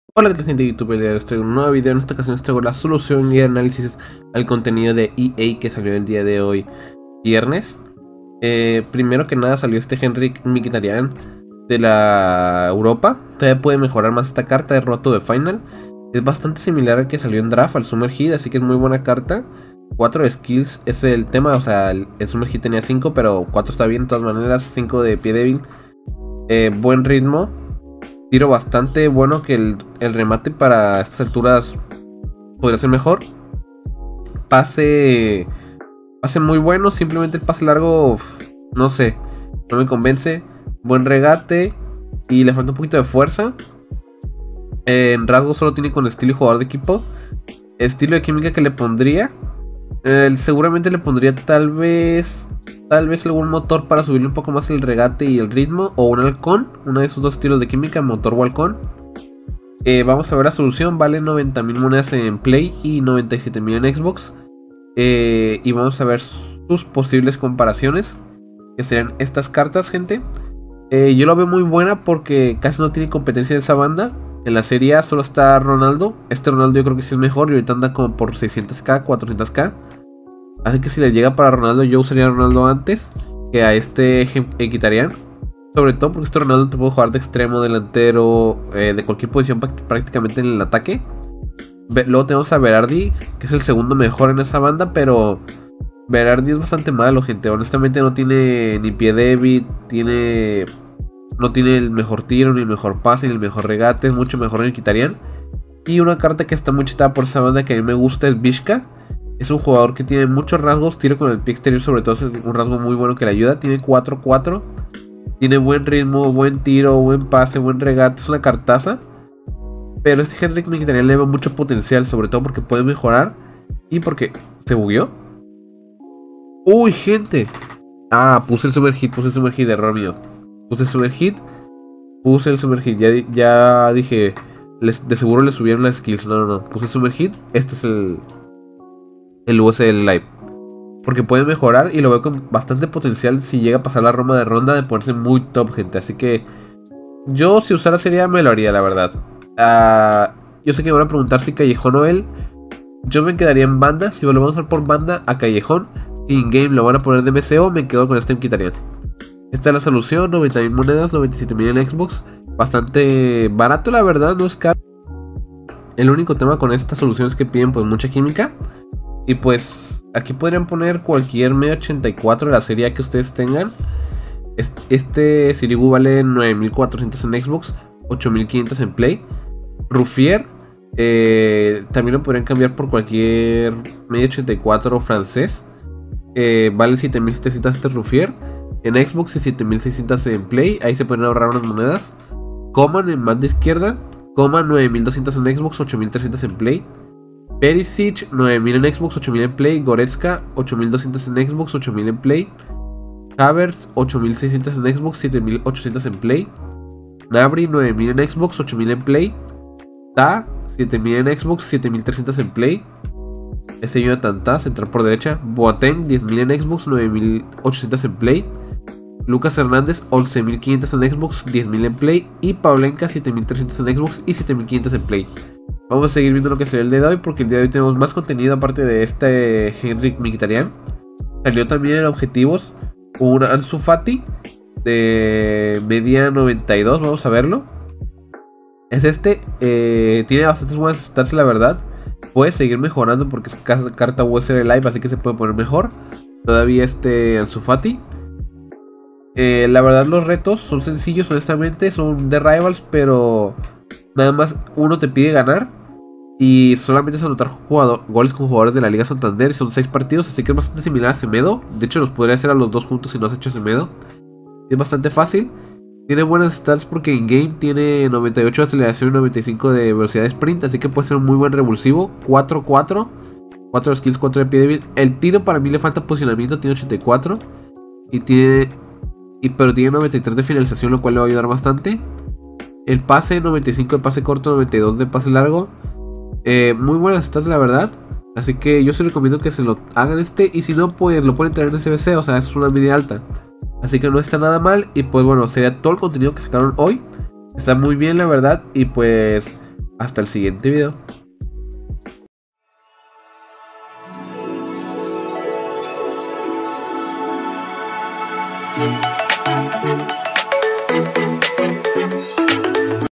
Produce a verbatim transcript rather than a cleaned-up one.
Hola, ¿qué tal, gente de YouTube? El día de hoy les traigo un nuevo video. En esta ocasión les traigo la solución y el análisis al contenido de E A que salió el día de hoy, viernes. Eh, primero que nada salió este Henrik Mkhitaryan de la Europa. Todavía puede mejorar más esta carta de Roto de Final. Es bastante similar al que salió en Draft, al Summerheat, así que es muy buena carta. cuatro de skills es el tema, o sea, el, el Summerheat tenía cinco, pero cuatro está bien de todas maneras. cinco de pie débil. Eh, buen ritmo. Tiro bastante bueno, que el, el remate para estas alturas podría ser mejor. Pase Pase muy bueno, simplemente el pase largo, no sé, no me convence. Buen regate y le falta un poquito de fuerza. En rasgo solo tiene con estilo y jugador de equipo. Estilo de química que le pondría, eh, seguramente le pondría tal vez Tal vez algún motor para subirle un poco más el regate y el ritmo. O un halcón, uno de esos dos estilos de química, motor o halcón. eh, Vamos a ver la solución. Vale noventa mil monedas en Play y noventa y siete mil en Xbox. eh, Y vamos a ver sus posibles comparaciones, que serían estas cartas, gente. eh, Yo lo veo muy buena porque casi no tiene competencia de esa banda. En la Serie A solo está Ronaldo. Este Ronaldo yo creo que sí es mejor y ahorita anda como por seiscientos k, cuatrocientos k. Así que si le llega para Ronaldo, yo usaría a Ronaldo antes que a este Mkhitaryan. Sobre todo porque este Ronaldo te puede jugar de extremo, delantero, eh, de cualquier posición prácticamente en el ataque. Luego tenemos a Berardi, que es el segundo mejor en esa banda, pero Berardi es bastante malo, gente. Honestamente no tiene ni pie débil, tiene, no tiene el mejor tiro, ni el mejor pase, ni el mejor regate. Es mucho mejor en Mkhitaryan. Y una carta que está muy chitada por esa banda que a mí me gusta es Vizca. Es un jugador que tiene muchos rasgos. Tiro con el pie exterior sobre todo es un rasgo muy bueno que le ayuda. Tiene cuatro cuatro. Tiene buen ritmo, buen tiro, buen pase, buen regate. Es una cartaza. Pero este Henrik Mkhitaryan le veo mucho potencial, sobre todo porque puede mejorar. Y porque se bugueó. Uy, gente. Ah, puse el Summerheat, puse el Summerheat, error mío. Puse el Summerheat. Puse el Summerheat. Ya, ya dije, les, de seguro le subieron las skills. No, no, no. Puse el Summerheat. Este es el... el U S L Live, porque puede mejorar y lo veo con bastante potencial si llega a pasar la Roma de ronda de ponerse muy top, gente. Así que yo, si usara Serie A, me lo haría, la verdad. uh, Yo sé que me van a preguntar si Callejón o él. Yo me quedaría en banda. Si lo vamos a usar por banda a Callejón, si in game lo van a poner de M C O, me quedo con este Mkhitaryan. Esta es la solución. Noventa mil monedas, noventa y siete mil en Xbox. Bastante barato, la verdad, no es caro. El único tema con esta solución es que piden pues mucha química. Y pues aquí podrían poner cualquier medio ochenta y cuatro de la serie A que ustedes tengan. Este Sirigu vale nueve mil cuatrocientos en Xbox, ocho mil quinientos en Play. Ruffier eh, también lo podrían cambiar por cualquier medio ochenta y cuatro francés. eh, Vale siete mil setecientos este Ruffier en Xbox y siete mil seiscientos en Play. Ahí se pueden ahorrar unas monedas. Coman en banda izquierda. Coman nueve mil doscientos en Xbox, ocho mil trescientos en Play. Perisic, nueve mil en Xbox, ocho mil en Play. Goretzka, ocho mil doscientos en Xbox, ocho mil en Play. Havertz, ocho mil seiscientos en Xbox, siete mil ochocientos en Play. Gnabry, nueve mil en Xbox, ocho mil en Play. Ta, siete mil en Xbox, siete mil trescientos en Play. Ese Jonathan Ta, central por derecha. Boateng, diez mil en Xbox, nueve mil ochocientos en Play. Lucas Hernández, once mil quinientos en Xbox, diez mil en Play. Y Pavlenka, siete mil trescientos en Xbox y siete mil quinientos en Play. Vamos a seguir viendo lo que salió el día de hoy, porque el día de hoy tenemos más contenido aparte de este Henrik Mkhitaryan. Salió también en objetivos un Ansu Fati de media noventa y dos, vamos a verlo. Es este, eh, tiene bastantes buenas stats, la verdad. Puede seguir mejorando porque es carta U S L Live, así que se puede poner mejor todavía este Ansu Fati. eh, La verdad los retos son sencillos, honestamente, son de Rivals, pero nada más uno te pide ganar. Y solamente es anotar jugador, goles con jugadores de la Liga Santander. Y son seis partidos, así que es bastante similar a Semedo. De hecho los podría hacer a los dos juntos si no has hecho Semedo. Es bastante fácil. Tiene buenas stats porque en game tiene noventa y ocho de aceleración y noventa y cinco de velocidad de sprint. Así que puede ser un muy buen revulsivo. cuatro cuatro, cuatro skills, cuatro de pie débil. El tiro para mí le falta posicionamiento, tiene ochenta y cuatro. Y tiene y, pero tiene noventa y tres de finalización, lo cual le va a ayudar bastante. El pase, noventa y cinco de pase corto, noventa y dos de pase largo. Eh, muy buenas stats, la verdad. Así que yo se recomiendo que se lo hagan este. Y si no, pues lo pueden traer en S B C. O sea, es una media alta. Así que no está nada mal. Y pues bueno, sería todo el contenido que sacaron hoy. Está muy bien, la verdad. Y pues Hasta el siguiente video. Thank you.